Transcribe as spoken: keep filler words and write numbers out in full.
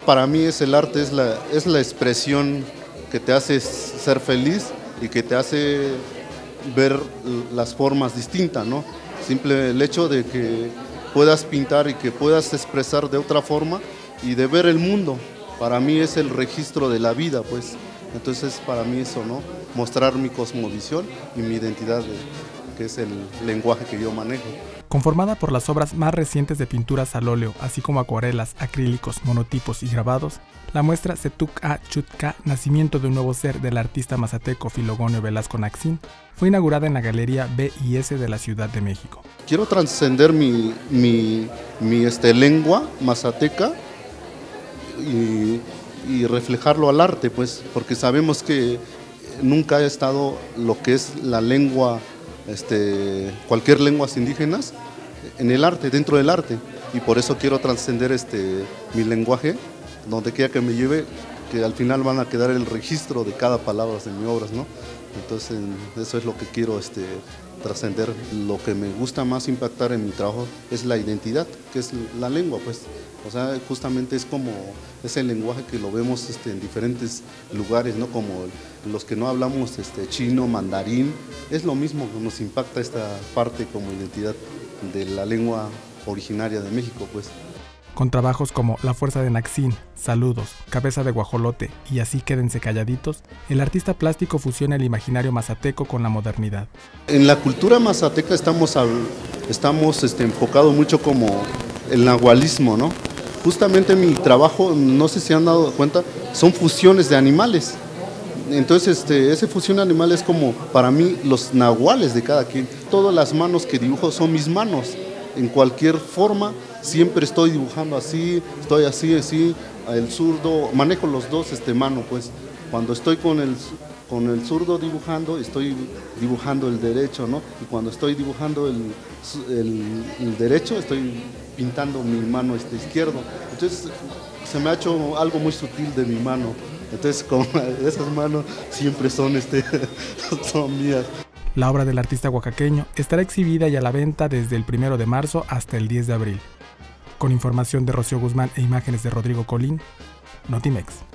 Para mí es el arte, es la, es la expresión que te hace ser feliz y que te hace ver las formas distintas, ¿no? Simple el hecho de que puedas pintar y que puedas expresar de otra forma y de ver el mundo, para mí es el registro de la vida, pues. Entonces para mí eso, ¿no? Mostrar mi cosmovisión y mi identidad, de, que es el lenguaje que yo manejo. Conformada por las obras más recientes de pinturas al óleo, así como acuarelas, acrílicos, monotipos y grabados, la muestra Setuk-a Chut-ka, Nacimiento de un nuevo ser, del artista mazateco Filogonio Velasco Naxín, fue inaugurada en la Galería B y S de la Ciudad de México. Quiero trascender mi, mi, mi este, lengua mazateca y, y reflejarlo al arte, pues, porque sabemos que nunca ha estado lo que es la lengua, este, cualquier lenguas indígenas, en el arte, dentro del arte, y por eso quiero trascender este, mi lenguaje, donde quiera que me lleve, que al final van a quedar el registro de cada palabra de mis obras, ¿no? Entonces eso es lo que quiero este, trascender. Lo que me gusta más impactar en mi trabajo es la identidad, que es la lengua, pues. O sea, justamente es como ese lenguaje que lo vemos este, en diferentes lugares, ¿no? Como los que no hablamos este, chino, mandarín, es lo mismo que nos impacta esta parte como identidad de la lengua originaria de México, pues. Con trabajos como La Fuerza de Naxín, Saludos, Cabeza de Guajolote y Así Quédense Calladitos, el artista plástico fusiona el imaginario mazateco con la modernidad. En la cultura mazateca estamos, estamos este, enfocados mucho como el nahualismo, ¿no? Justamente mi trabajo, no sé si han dado cuenta, son fusiones de animales. Entonces, este, ese fusión de animales es como, para mí, los nahuales de cada quien. Todas las manos que dibujo son mis manos. En cualquier forma, siempre estoy dibujando así, estoy así, así, el zurdo, manejo los dos este, manos, pues. Cuando estoy con el, con el zurdo dibujando, estoy dibujando el derecho, ¿no? Y cuando estoy dibujando el, el, el derecho, estoy pintando mi mano este, izquierdo. Entonces, se me ha hecho algo muy sutil de mi mano. Entonces, como esas manos siempre son, este, son mías. La obra del artista oaxaqueño estará exhibida y a la venta desde el primero de marzo hasta el diez de abril. Con información de Rocío Guzmán e imágenes de Rodrigo Colín, Notimex.